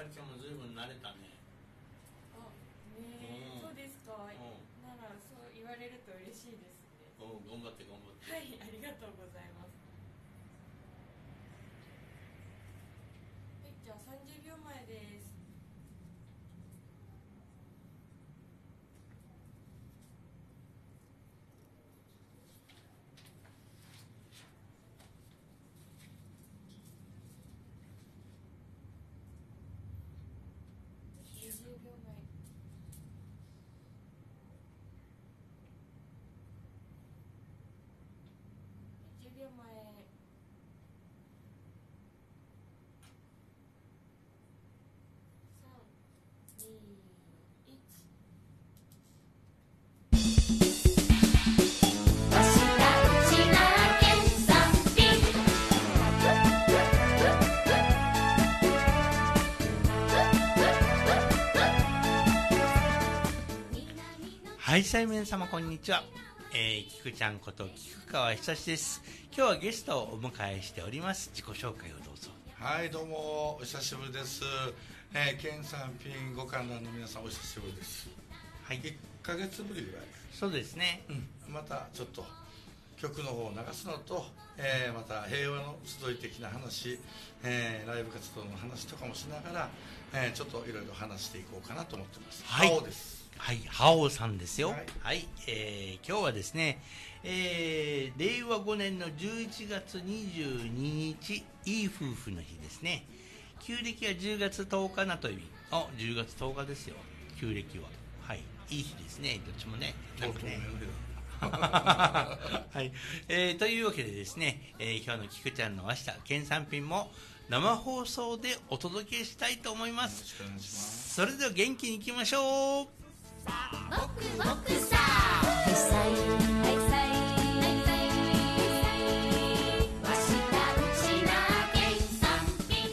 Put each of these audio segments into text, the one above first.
ちゃんもずいぶん慣れたね。 あ、ね、そうですか。ならそう言われると嬉しいですね。 頑張って頑張って。 はい、ありがとうございます。はい、じゃあ30秒前です。20秒前。10秒前。3、2、1。 はい、皆様こんにちは。きくちゃんこと菊川久志です。今日はゲストをお迎えしております。自己紹介をどうぞ。 はい、どうもお久しぶりです。県産品ご観覧の皆さんお久しぶりです。 はい、 1ヶ月ぶりぐらい。 そうですね。 またちょっと曲の方を流すのと、また平和の集い的な話、ライブ活動の話とかもしながら、ちょっといろいろ話していこうかなと思ってます。 はい、 ハオです。 はい、ハオさんですよ。 はい、 はい、今日はですね、令和5年の11月22日、いい夫婦の日ですね。旧暦は10月10日なという、10月10日ですよ、旧暦は。はい、いい日ですね、どっちもね。なんかねはい、というわけでですね、今日のきくちゃんの明日県産品も生放送でお届けしたいと思います。 よろしくお願いします。 それでは元気にいきましょう。 僕さはいさいはいさいわしたうちな県産品。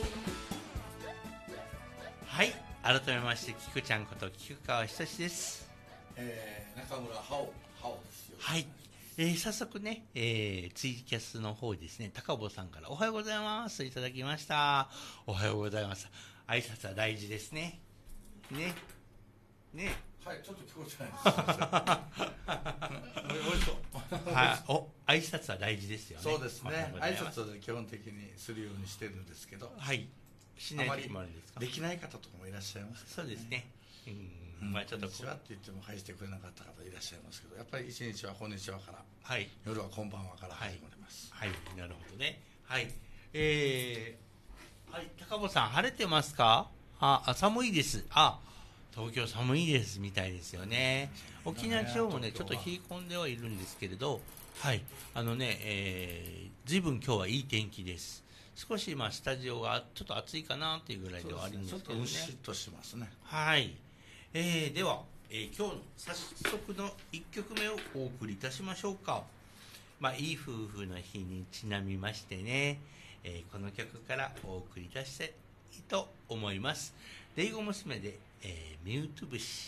はい、改めましてきくちゃんこと菊川久志です。 中村ハオですよ。 はい、早速ね、ツイキャスの方ですね、高坊さんからおはようございますといただきました。おはようございます。挨拶は大事ですね。ね。 はい、ちょっと聞こえてないです。 挨拶は大事ですよね。 そうですね。挨拶は基本的にするようにしてるんですけど。 はい。しない時もあるんですか。 できない方とかもいらっしゃいます、ね。 そうですね。 まあちょっとこんにちはって言っても返してくれなかった方いらっしゃいますけど、やっぱり一日はこんにちはから、はい、夜はこんばんはから始まります。 はい、なるほどね。はい。はい、高坊さん晴れてますか？寒いです。東京寒いですみたいですよね。沖縄地方もね、ちょっと冷え込んではいるんですけれど、はい、随分今日はいい天気です。少しスタジオがちょっと暑いかなっていうぐらいではあるんですけどね。 ちょっとうっしっとしますね。 はい。では、今日の早速の1曲目をお送りいたしましょうか。いい夫婦の日にちなみましてね、この曲からお送りいたしたいと思います。レイゴ娘で、ミュート節。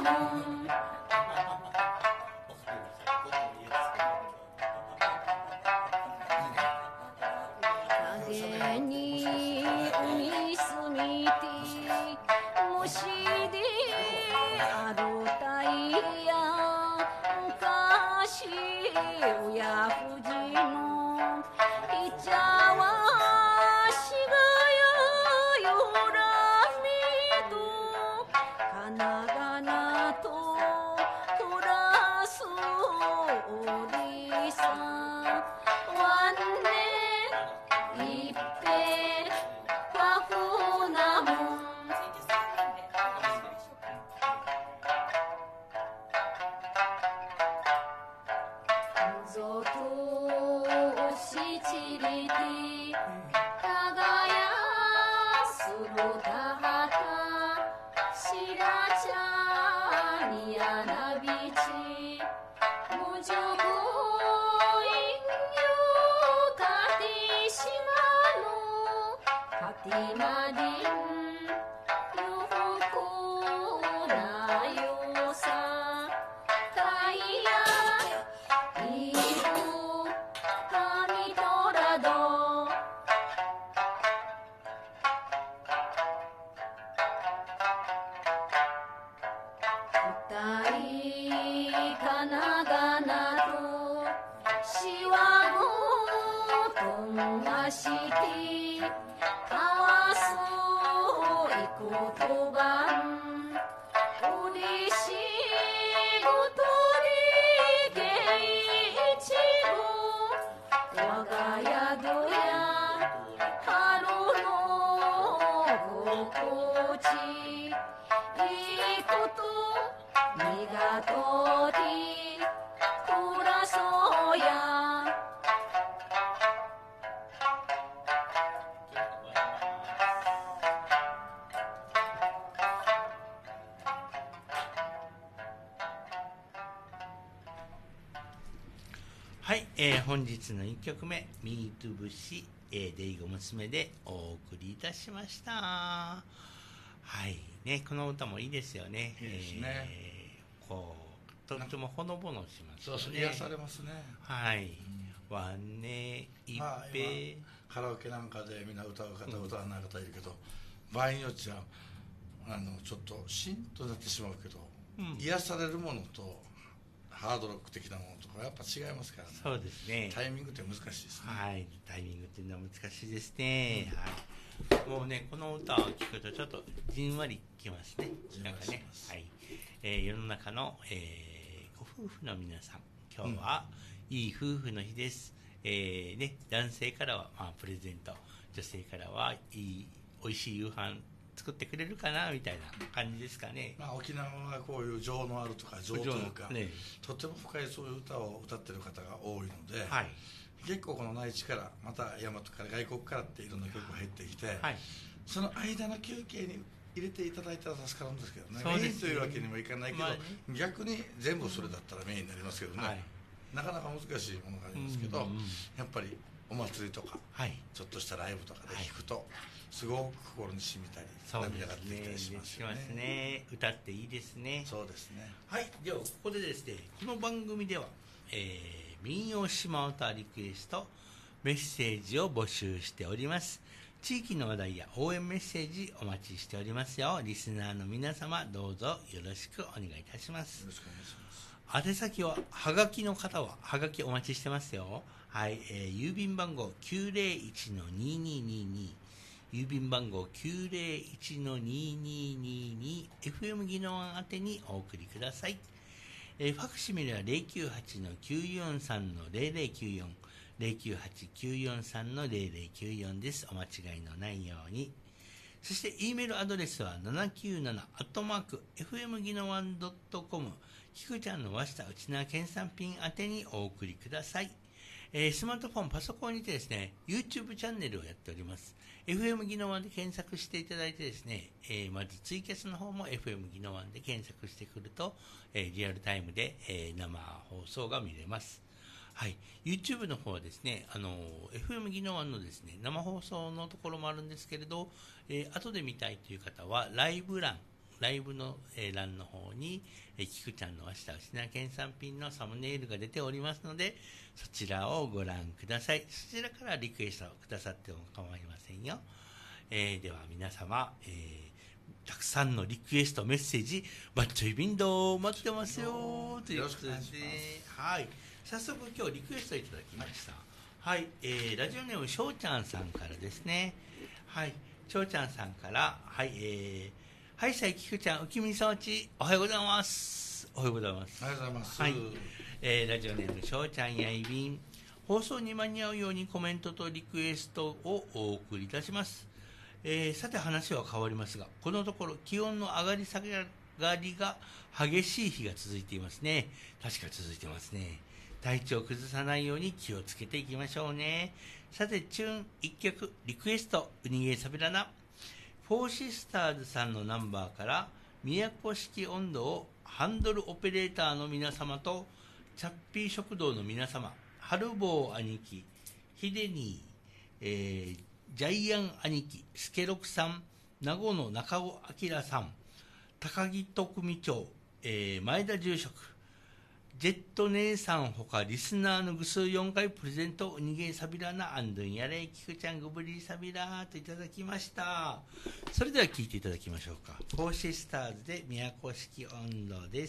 もん影に海すみて虫であるたいや昔親父のいちゃわしがやよらみとかながなととらすおりさんわんねいっぺわふなもんぞとしちりてたがやするたはたしらちゃにやなびちむじゅくいんよかてしまのかてまでんよくなよさたいやいるかみとらど二人かながなとしわごとんがしてかわすいことばんうれしいことりけいちご我が宿や春の心地いいことみがとりくらそうやはい、本日の1曲目「ミートゥ節」デイゴ娘でお送りいたしました。はいね、この歌もいいですよね。 いいですねこうとってもほのぼのしますよね。 そうそう癒されますね。 はい、わんねいっぺ、 カラオケなんかでみんな歌う方、歌わない方いるけど、場合によっちゃちょっとシンとなってしまうけど、癒されるものとハードロック的なものとかやっぱ違いますからね。 そうですね。 タイミングって難しいですね。 はい、タイミングっていうのは難しいですね。はい、もうねこの歌を聴くとちょっとじんわりきますね。なんかね、はい、世の中の、ご夫婦の皆さん、今日はいい夫婦の日です。ね、男性からは、プレゼント、女性からはいい美味しい夕飯作ってくれるかなみたいな感じですかね。 沖縄はこういう情のあるとか情というか、 ね、 とても深いそういう歌を歌ってる方が多いので、 はい、 結構この内地からまた大和から外国からっていろんな曲が入ってきて、はい、その間の休憩に入れていただいたら助かるんですけどね。メインというわけにもいかないけど、逆に全部それだったらメインになりますけどね、なかなか難しいものがありますけど、やっぱりお祭りとか、ちょっとしたライブとかで聴くと、すごく心に染みたり涙が出てきたりしますよね。 歌っていいですね。 そうですね。 はい、ではここでですね、この番組では、民謡島唄リクエストメッセージを募集しております。地域の話題や応援メッセージお待ちしておりますよ。リスナーの皆様どうぞよろしくお願いいたします。 よろしくお願いします。 宛先ははがきの方ははがきお待ちしてますよ。はい、郵便番号 901-2222 郵便番号 901-2222 FM 技能案宛てにお送りください。ファクシミルは 098-943-0094 098-943-0094 です。お間違いのないように。そして E メールアドレスは 797-fm 技能案 .com きくちゃんのわしたうちな県産品宛てにお送りください。スマートフォン、パソコンにてですね、YouTube チャンネルをやっております。FM 技能案で検索していただいてですね、まずツイキャスの方も FM 技能案で検索してくると、リアルタイムで、生放送が見れます。はい、YouTube の方はですね、FM 技能案のですね、生放送のところもあるんですけれど、後で見たいという方はライブ欄ライブの、欄の方に、キクちゃんの明日は品県産品のサムネイルが出ておりますので、そちらをご覧ください。そちらからリクエストをくださっても構いませんよ。では皆様、たくさんのリクエストメッセージバッチョイビンド待ってますよということですね。はい、早速今日リクエストいただきました。はい、ラジオネームしょうちゃんさんからですね。はい、しょうちゃんさんから、はい、はいさいきくちゃんうきみそうちおはようございます。おはようございます。 おはようございます。 はい、ラジオネームしょうちゃんやいびん、放送に間に合うようにコメントとリクエストをお送りいたします。さて話は変わりますが、このところ気温の上がり下がりが激しい日が続いていますね。確か続いてますね。体調を崩さないように気をつけていきましょうね。さてチューン1曲リクエストうにげさびらな、フォーシスターズさんのナンバーから都式温度をハンドルオペレーターの皆様とチャッピー食堂の皆様、春坊兄貴、ヒデニー、ジャイアン兄貴、スケロクさん、名護の中尾明さん、高木徳組長、前田住職、ジェット姉さんほかリスナーのぐ数4回プレゼントうにげさびらなアンドンやれきくちゃんぐぶりさびらといただきました。それでは聴いていただきましょうか。フォーシスターズで都式温度です。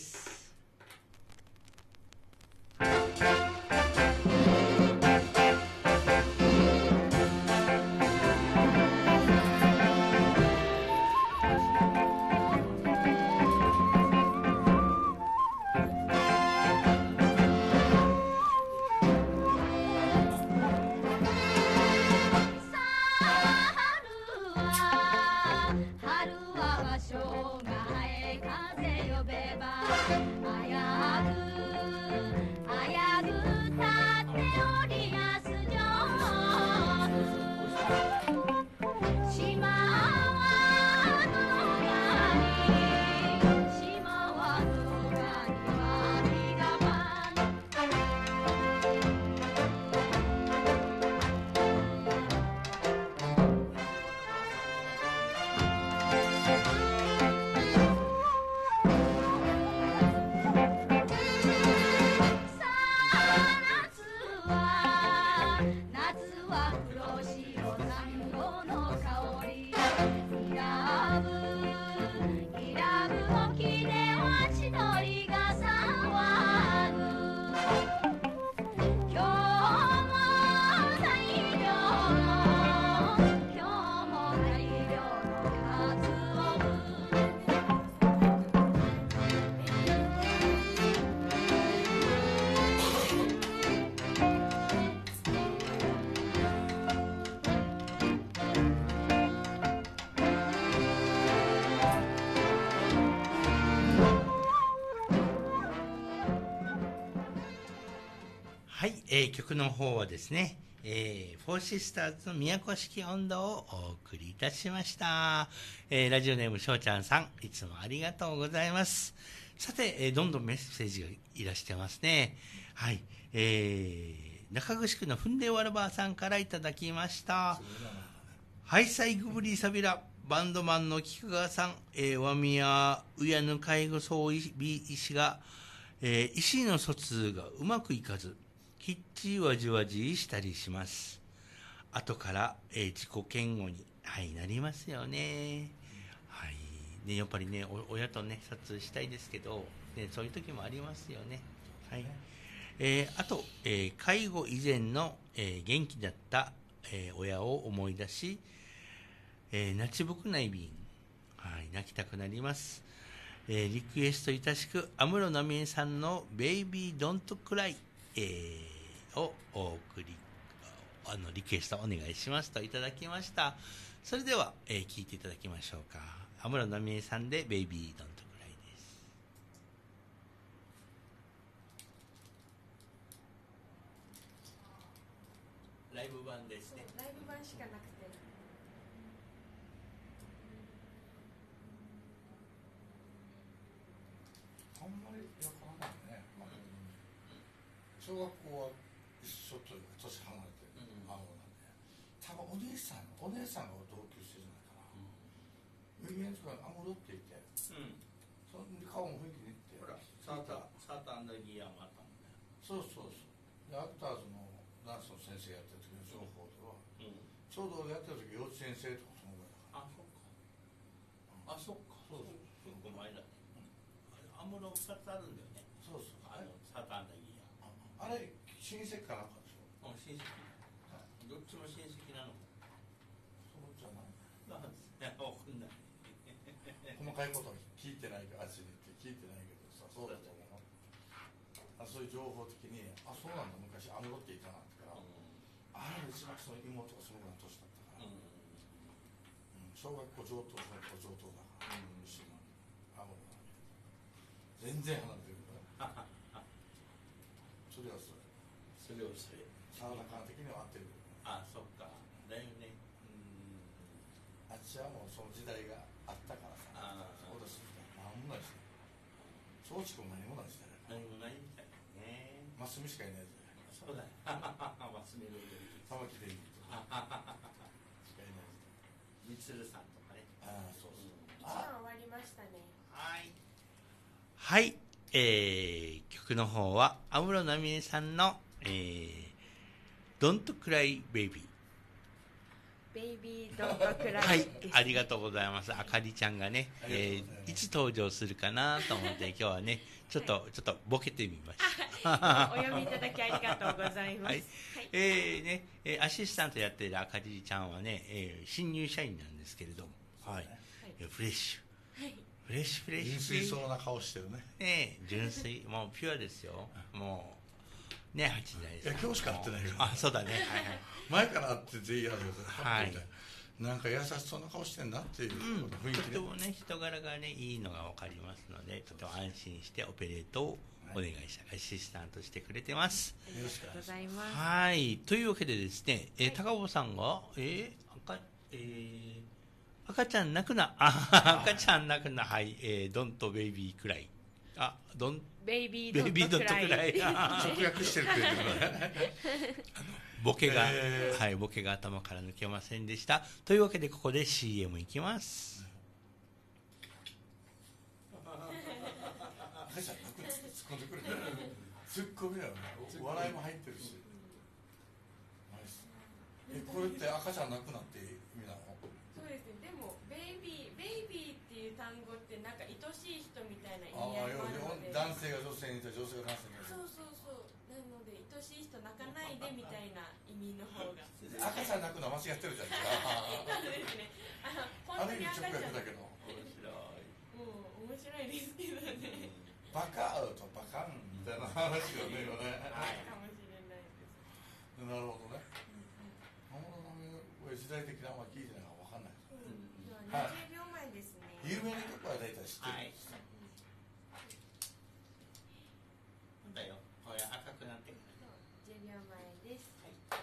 はい、曲の方はですね、フォーシスターズの都式温度をお送りいたしました。ラジオネームしょうちゃんさん、いつもありがとうございます。さて、どんどんメッセージがいらしてますね。はい、中城区のふんでわらばさんからいただきました。ハイサイグブリーサビラバンドマンの菊川さん、和宮うやぬ介護総医師が、意思の疎通がうまくいかずひっちわじわじしたりします。後から、自己嫌悪に、はい、なりますよね。はい、ね、やっぱりね、親とね、撮影したいですけど、ね、そういう時もありますよね。はい。あと、介護以前の、元気だった、親を思い出し、泣ちぼくない便、はい、泣きたくなります。リクエストいたしく、安室奈美恵さんのベイビードントクライ、をお送りリクエストお願いしますといただきました。それでは、聞いていただきましょうか。安室奈美恵さんでベイビードントクライです。ライブ版ですね。 ライブ版しかなくて、 あんまりわからないね。小学校は一緒というか年離れてる孫なんで、多分お姉さんが同級生じゃないかな。有名な人が安室って言って、 そんで顔も雰囲気似て、 ほらサーターアンダギアもあったもんね。 そうそうそう。でアクターズのダンスの先生やってる時の情報では、ちょうどやってる時幼稚園生とかそのぐらいだから。 あ、そっか。そうそう。この前だね。アムロ2つあるんだよね。 そうそう。 サーターアンダギア。 あれ親戚かなんかでしょ。 親戚。どっちも親戚なの。 そうじゃない。 なんですね。わかんない。 細かいことは聞いてないけど、あっちに行って聞いてないけどさ、そうだと思う。そういう情報的に、そうなんだ、昔アムロっていたなってから、うちの人の妹がそのぐらいの年だったから、小学校上等、小学校上等だから、牛のアムロだけど、全然離れてるから、それはそれ。サウナ感的には合ってる。 そっか。だよね。 あっちはもうその時代があったからさ、そうですみたいな、何もないしね。松竹も何もないしね。 何もないみたいね。 マスミしかいないじゃない。 そうだね。マスミの玉木デイビーとかしかいないみつるさんとかね。 そうそう。 一番終わりましたね。 はい、曲の方は安室奈美恵さんのDon't Cry Baby。 ベイビードントクライ。 はい、ありがとうございます。あかりちゃんがね、いつ登場するかなと思って今日はね、ちょっとボケてみました。 お読みいただきありがとうございます。 アシスタントやってるあかりちゃんはね、新入社員なんですけれども、フレッシュ。フレッシュ。 純粋そうな顔してるね。 純粋、もうピュアですよ。もうね、8時代です。 いや、今日しか会ってないから。 そうだね。 前から会ってぜひやるけど、 はい。 なんか優しそうな顔してんなっていう雰囲気で。 とてもね、人柄がね、いいのが分かりますので、とても安心してオペレートをお願いした、アシスタントしてくれてます。 ありがとうございます。 はい。というわけでですね、高尾さんが、赤ちゃん泣くな。赤ちゃん泣くな。はい。Don't Baby Cry。 ベイビードントクライ。 直訳してるけどね。 ボケが、ボケが頭から抜けませんでした。というわけで、ここで CM いきます。 赤ちゃん泣くなって突っ込んでくれる。ツッコミだよね。笑いも入ってるし。これって赤ちゃん泣くなって意味なの？ そうですね。でもベイビーっていう単語ってなんか愛しい人みたいな意味合いもあるので。 男性が女性にいて女性が男性にいて。 そう。なので愛しい人泣かないでみたいな意味の方が。 赤ちゃん泣くのは間違ってるじゃん。 そうですね。 ある意味直訳だけど。 面白いですけどね。 バカウとバカンみたいな話よね、今ね。 かもしれないです。 なるほどね。時代的なあんま聞いてないから分かんない。 20秒前ですね。 有名な曲は大体知ってるんですか？ だよ。これ赤くなってる。 10秒前です。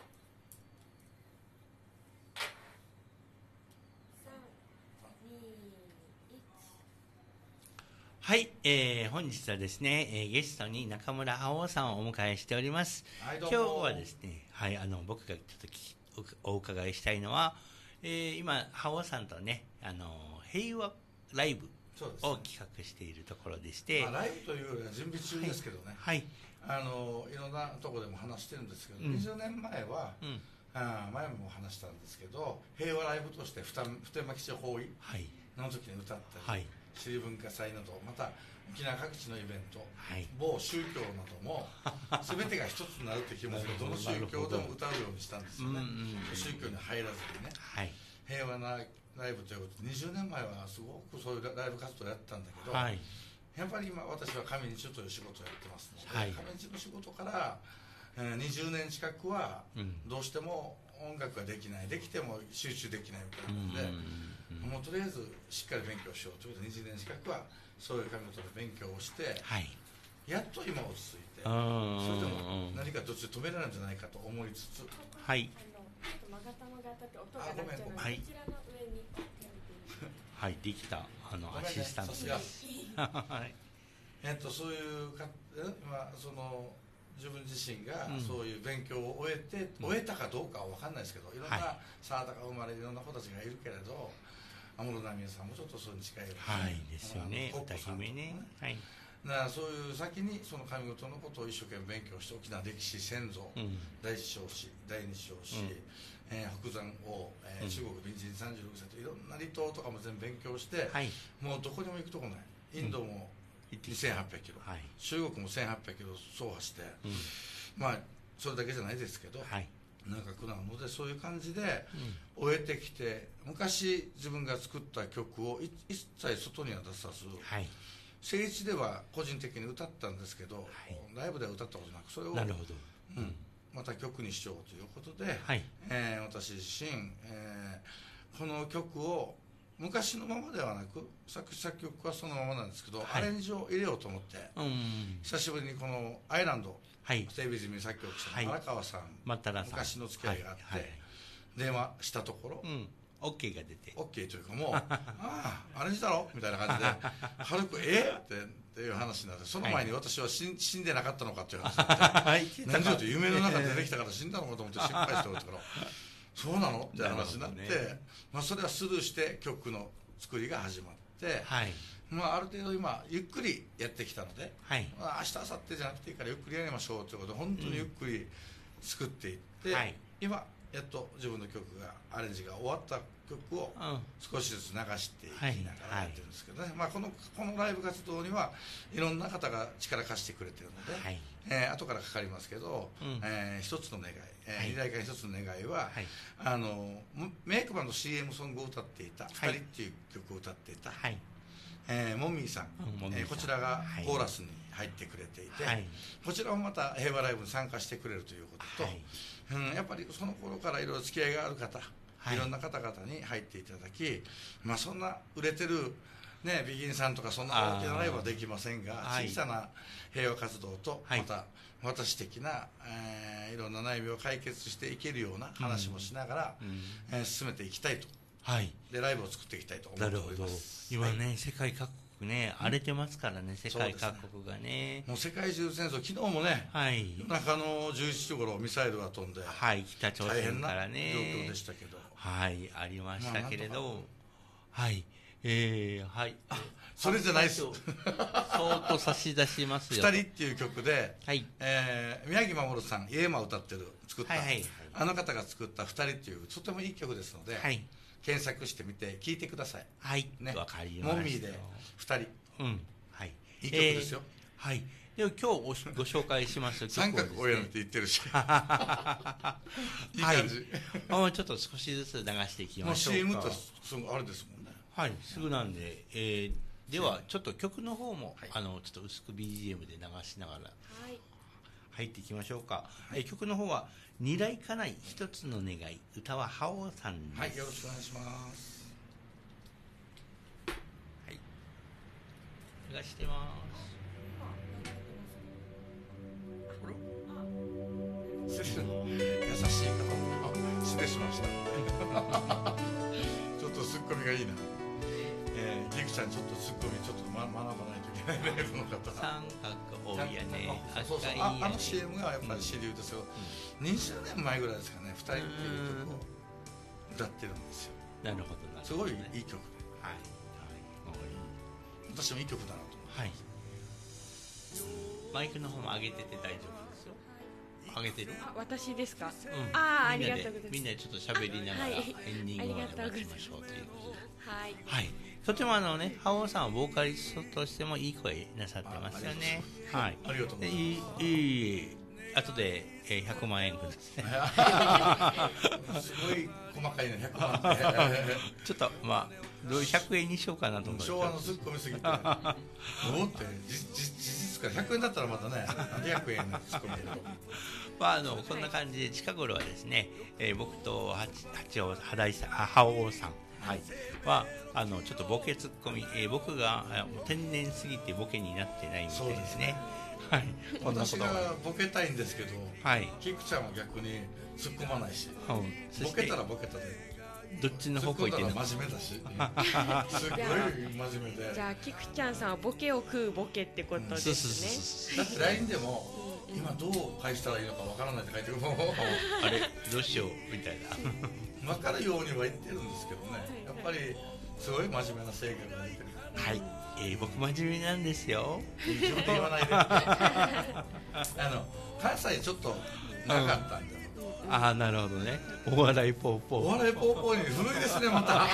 はい、本日はですね、ゲストに中村覇王さんをお迎えしております。今日はですね、僕がちょっとお伺いしたいのは、今覇王さんとね、平和ライブを企画しているところでして、 ライブというよりは準備中ですけどね、いろんなところでも話してるんですけど、20年前は、前も話したんですけど、平和ライブとして普天間基地包囲の時に歌ったり、市立文化祭など、また沖縄各地のイベント、某宗教なども全てが一つになるという気持ちでどの宗教でも歌うようにしたんですよね。宗教に入らずにね、平和なライブということで、20年前はすごくそういうライブ活動をやったんだけど、やっぱり今私は上日という仕事をやってますので、上日の仕事から20年近くはどうしても音楽ができない、できても集中できないみたいなので、もうとりあえずしっかり勉強しようということで20年近くはそういう神事で勉強をして、やっと今落ち着いて、それでも何か途中で止められるんじゃないかと思いつつ、 ちょっと勾玉が当たって音が鳴っちゃうので、こちらの上にできたアシスタントです。 そういう今その自分自身がそういう勉強を終えたかどうかは分かんないですけど、いろんな沢田が生まれいろんな子たちがいるけれど、 安室奈美恵さんもちょっとそれに近いような、 はいですよね、歌姫ね。はい。 だからそういう先にその上五島のことを一生懸命勉強して沖縄歴史先祖、第一小史第二小史、北山王、中国明治36世といろんな離島とかも全部勉強して、もうどこにも行くとこないインドも2800キロ、中国も1800キロ走破して、まあそれだけじゃないですけど、長くなるのでそういう感じで終えてきて、昔自分が作った曲を一切外には出さず、聖地では個人的に歌ったんですけど、ライブでは歌ったことなく、それをまた曲にしようということで、私自身、この曲を昔のままではなく作詞作曲はそのままなんですけど、アレンジを入れようと思って、久しぶりにこのアイランド、テレビ泉作曲者の荒川さん、昔の付き合いがあって電話したところ、 OK が出て OK というか、もうアレンジだろみたいな感じで軽くっていう話になって、その前に私は死んでなかったのかっていう話になって、何時と夢の中で出てきたから死んだのかと思って心配しておったからそうなのって話になって、それはスルーして曲の作りが始まって、ある程度今ゆっくりやってきたので、明日明後日じゃなくていいからゆっくりやりましょうということで、本当にゆっくり作っていって、今やっと自分の曲がアレンジが終わった曲を少しずつ流していきながらやってるんですけどね、このライブ活動にはいろんな方が力貸してくれてるので、後からかかりますけど、一つの願い、二代間一つの願いは、メイクマンの CM ソングを歌っていた2人っていう曲を歌っていた、モンミーさん、こちらがコーラスに入ってくれていて、こちらもまた平和ライブに参加してくれるということと、やっぱりその頃からいろいろ付き合いがある方、いろんな方々に入っていただき、そんな売れてるビギンさんとかそんな大きなライブはできませんが、小さな平和活動と、また私的ないろんな悩みを解決していけるような話もしながら進めていきたいと、でライブを作っていきたいと思っております。 今ね、世界各国ね荒れてますからね、世界各国がね、 もう世界中戦争、昨日もね、夜中の11時頃ミサイルが飛んで、 北朝鮮からね大変な状況でしたけど、 ありましたけれど、 それじゃないです。 そーっと差し出しますよ。 二人っていう曲で、宮城守さん、イエマ歌ってる作った、あの方が作った二人っていうとてもいい曲ですので、検索してみて聴いてください。 わかりました。 モンミーで二人、いい曲ですよ。 でも今日ご紹介します三角親って言ってるしいい感じ。 ちょっと少しずつ流していきましょうか。 もう CM ってあれですもんね。 すぐなんで、ではちょっと曲の方も、ちょっと薄く BGM で流しながら入っていきましょうか。曲の方は二代家内一つの願い、歌は覇王さんです。 よろしくお願いします。 流してます。 優しい方、失礼しましたちょっとツッコミがいいな。ギクちゃん、ちょっとツッコミ学ばないといけないね、この方。 三角多いやね。 あの CM がやっぱり主流ですよ。20年前ぐらいですかね、2人っていう曲を歌ってるんですよ。 なるほど、 すごいいい曲で、私もいい曲だなと思います。 マイクの方も上げてて大丈夫ですよ。上げてる？ 私ですか？ ありがとうございます。 みんなでちょっと喋りながらエンディングまで待ちましょうということで。とても覇王さんはボーカリストとしてもいい声なさってますよね。 ありがとうございます。 いい。後で100万円ください。すごい細かいね、100万って。 ちょっと100円にしようかなと思って。 昭和のツッコミすぎて。もって事実から100円だったらまたね、200円のツッコミだと。 こんな感じで近頃はですね、僕と覇王さんはちょっとボケツッコミ、僕が天然すぎてボケになってないみたいですね。 私がボケたいんですけど、キクちゃんは逆に突っ込まないし、ボケたらボケたでどっちの方向行ってるの？真面目だし、すごい真面目で。 じゃあキクちゃんさんはボケを食うボケってことですね。 だって LINE でも今どう返したらいいのかわからないって書いてる。 あれどうしようみたいな。 分かるようには言ってるんですけどね、やっぱりすごい真面目な性格が出てる。 はい、僕真面目なんですよ。 自分で言わないで。関西ちょっとなかったんだよ。 ああ、なるほどね。お笑いポーポー。 お笑いポーポーに古いですね、また。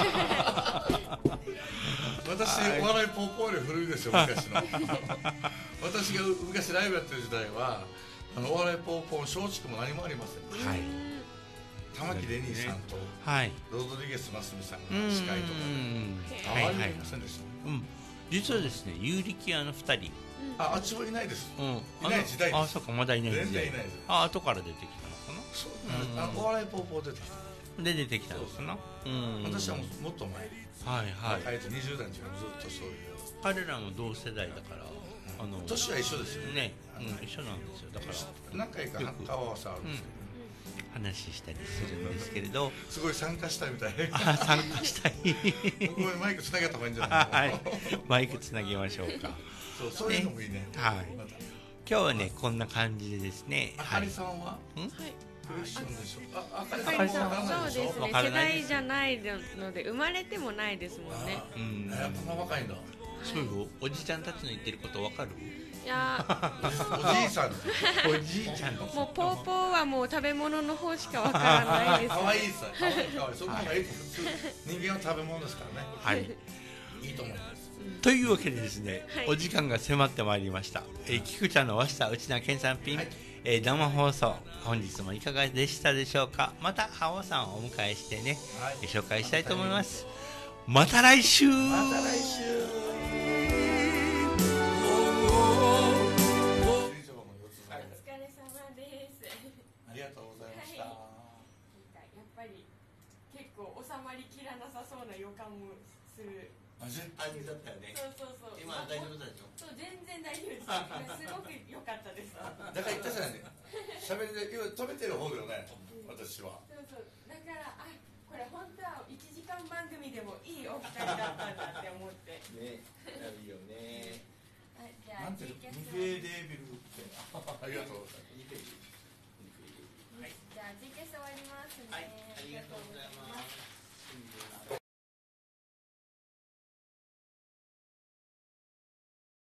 私、お笑いポーポーより古いですよ、昔の。私が昔ライブやってる時代は、お笑いポーポー松竹も何もありません。 はい。 玉木レニーさんと、 はい。 ロドリゲス・マスミさんが司会とかで、あまりいませんでした。 実はですね、有力屋の2人。 あっちはいないです。いない時代です。 あ、そうか、まだいない時代。 全然いないです。 あ、後から出てきたのかな。 そう、お笑いポーポー出てきた。 で出てきたのかな。 私はもっと前。 はいはい。 若いと20代の時からずっとそういう。 彼らも同世代だから、 年は一緒ですよね。一緒なんですよ。だから何回か顔合わせあるんですけど。 話したりするんですけれど、 すごい参加したいみたい。 参加したい。 マイクつなげた方がいいんじゃないはい、マイクつなげましょうか。 そういうのもいいね。 はい。今日はね、こんな感じでですね。 あかりさんは？ はい。 クエスチョンでしょ。 あかりさんそうですね。世代じゃないので生まれてもないですもんね。 やっぱ若いんだ。 そうよ。おじちゃんたちの言ってることわかる？ いやおじいさん。 おじいちゃん。 もうポーポーはもう食べ物の方しかわからないです。 可愛いさ。可愛い。そんなのがいいです。人間は食べ物ですからね。 はい。 いいと思います。 というわけでですね、お時間が迫ってまいりました。きくちゃんのわした内田健さんピン、生放送本日もいかがでしたでしょうか。またハオさんをお迎えしてね、紹介したいと思います。また来週。 また来週。ありがとうございました。やっぱり結構収まりきらなさそうな予感もする。 感じだったよね。 そう。 今大丈夫だでしょ。 そう、全然大丈夫です。すごく良かったです。 だから言ったじゃない。喋りで今止めてる方だよね。私は。 そう。だからこれ本当は1時間番組でもいいお二人だったんだって思って。 ね、いいよね。 じゃあニケデービルって。ありがとうございます。 じゃあ G キャス終わりますね。 はい、ありがとうございます。